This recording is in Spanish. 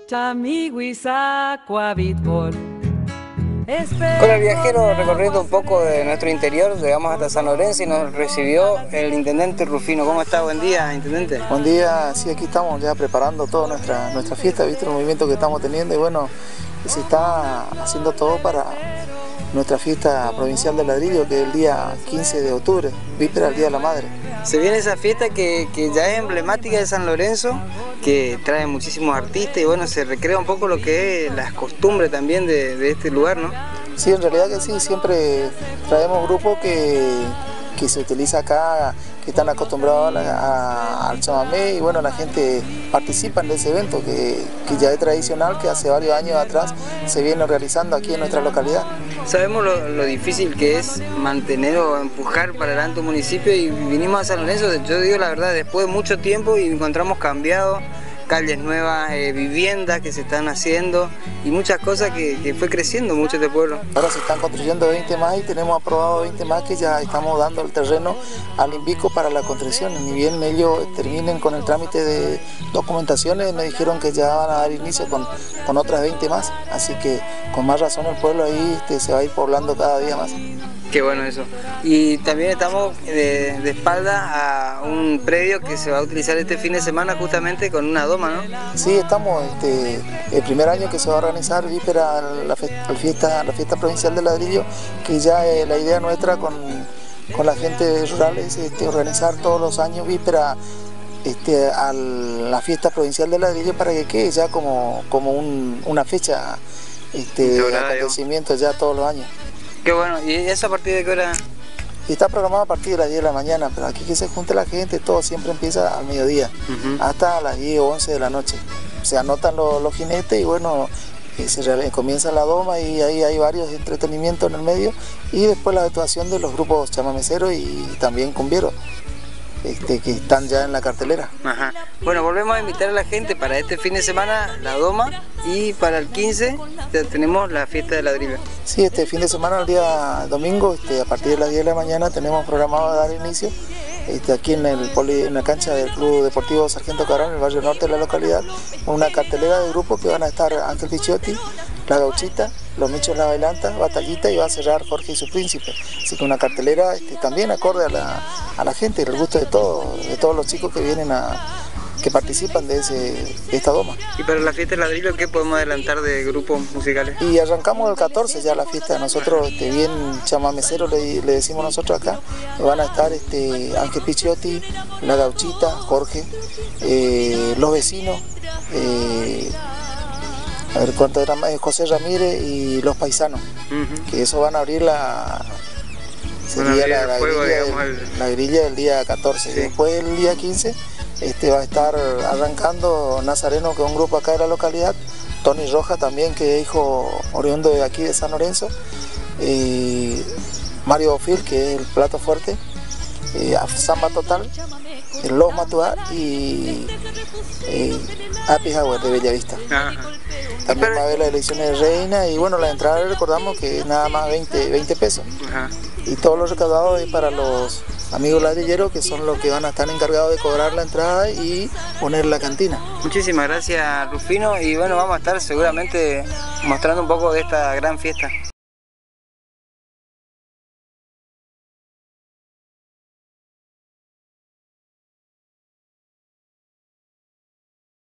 Con el viajero recorriendo un poco de nuestro interior, llegamos hasta San Lorenzo y nos recibió el intendente Rufino. ¿Cómo está? Buen día, intendente. Buen día, sí, aquí estamos ya preparando toda nuestra fiesta, ¿viste? El movimiento que estamos teniendo y bueno, se está haciendo todo para nuestra fiesta provincial del ladrillo, que es el día 15 de octubre, víspera del Día de la Madre. Se viene esa fiesta que ya es emblemática de San Lorenzo, que trae muchísimos artistas y bueno, se recrea un poco lo que es las costumbres también de este lugar, ¿no? Sí, en realidad que sí, siempre traemos grupos que se utiliza acá, que están acostumbrados al chamamé y bueno, la gente participa en ese evento que ya es tradicional, que hace varios años atrás se viene realizando aquí en nuestra localidad. Sabemos lo difícil que es mantener o empujar para adelante un municipio y vinimos a San Lorenzo, yo digo la verdad, después de mucho tiempo y encontramos cambiado, calles nuevas, viviendas que se están haciendo y muchas cosas que fue creciendo mucho este pueblo. Ahora se están construyendo 20 más y tenemos aprobado 20 más que ya estamos dando el terreno al INVICO para la construcción. Ni bien ellos terminen con el trámite de documentaciones, me dijeron que ya van a dar inicio con otras 20 más, así que con más razón el pueblo ahí se va a ir poblando cada día más. Qué bueno eso. Y también estamos de espalda a un predio que se va a utilizar este fin de semana justamente con una doma, ¿no? Sí, estamos, el primer año que se va a organizar víspera la fiesta provincial del ladrillo, que ya es la idea nuestra con la gente rural es organizar todos los años víspera a la fiesta provincial del ladrillo para que quede ya como una fecha de acontecimiento ya todos los años. Qué bueno, ¿y eso a partir de qué hora? Está programado a partir de las 10 de la mañana, pero aquí que se junte la gente, todo siempre empieza al mediodía, hasta las 10 o 11 de la noche. Se anotan los jinetes y bueno, comienza la doma y ahí hay varios entretenimientos en el medio y después la actuación de los grupos chamameceros y también cumbieros. Que están ya en la cartelera. Ajá. Bueno, volvemos a invitar a la gente para este fin de semana, la doma, y para el 15 ya tenemos la fiesta de ladrillo. Sí, este fin de semana, el día domingo, a partir de las 10 de la mañana tenemos programado dar inicio aquí en la cancha del Club Deportivo Sargento Cabral, en el barrio norte de la localidad, una cartelera de grupos que van a estar Ángel Picciotti, La Gauchita, Los Michos La Bailanta, Batallita y va a cerrar Jorge y su Príncipe. Así que una cartelera también acorde a la gente, el gusto de todos los chicos que vienen que participan de esta doma. ¿Y para la fiesta del ladrillo qué podemos adelantar de grupos musicales? Y arrancamos el 14 ya la fiesta, nosotros bien chamamecero le decimos nosotros acá, van a estar Ángel Picciotti, La Gauchita, Jorge, Los Vecinos, a ver cuánto era más, José Ramírez y Los Paisanos, que eso van a abrir sería la grilla del día 14, sí. Después el día 15 va a estar arrancando Nazareno, que es un grupo acá de la localidad, Tony Roja también, que es hijo oriundo de aquí de San Lorenzo, Mario Ofil, que es el plato fuerte, Samba Total, Los Matuá y Happy Hour de Bellavista. También va a haber las elecciones de reina y bueno, la entrada recordamos que es nada más 20 pesos. Y todos los recaudados es para los amigos ladrilleros, que son los que van a estar encargados de cobrar la entrada y poner la cantina. Muchísimas gracias, Rufino, y bueno, vamos a estar seguramente mostrando un poco de esta gran fiesta.